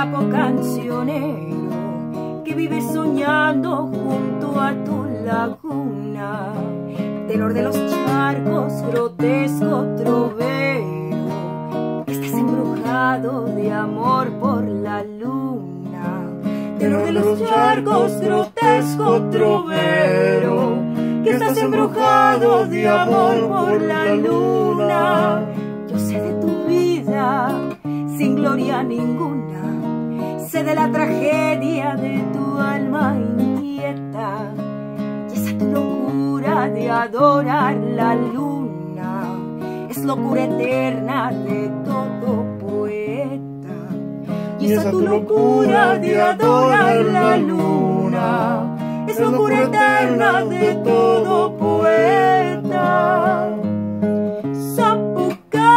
sapo cancionero que vive soñando junto a tu laguna, tenor de los charcos, grotesco trovero, estás embrujado de amor por la luna, tenor de los charcos, grotesco trovero, que estás embrujado de amor por la luna. Yo sé de tu vida sin gloria ninguna, sé de la tragedia de tu alma inquieta, y esa tu locura de adorar la luna es locura eterna de todo poeta. Y esa tu locura de adorar la luna es locura eterna de todo poeta. Sapo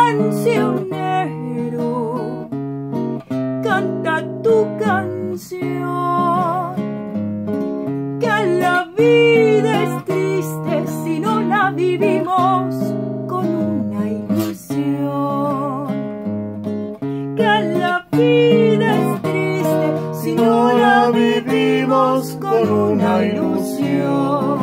cancionero, canta tu canción, que la vida es triste si no la vivimos con una ilusión, que la vida es triste si no la vivimos con una ilusión.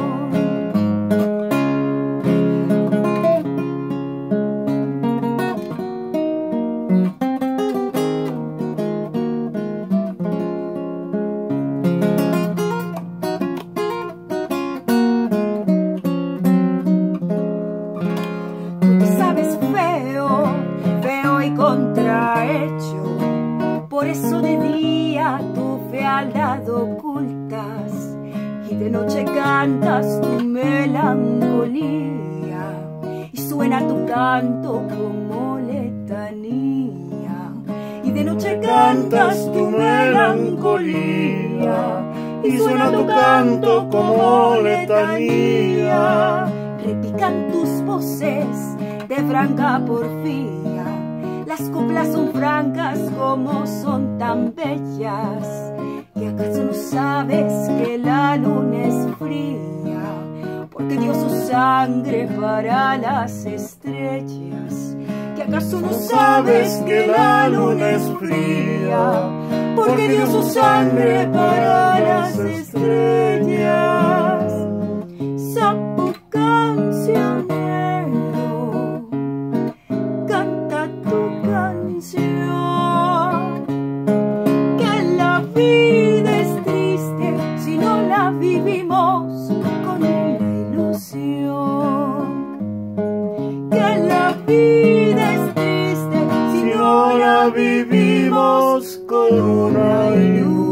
Contrahecho, por eso de día tu fealdad ocultas y de noche cantas tu melancolía y suena tu canto como letanía, y de noche cantas tu melancolía y suena tu canto como letanía. Repican tus voces de franca porfía, las coplas son francas como son tan bellas. ¿Y acaso no sabes que la luna es fría? Porque dio su sangre para las estrellas. ¿Y acaso no sabes que la luna es fría? Porque dio su sangre para las estrellas. Sapo cancionero, que la vida es triste si no la vivimos con una ilusión, que la vida es triste si no la vivimos con una ilusión.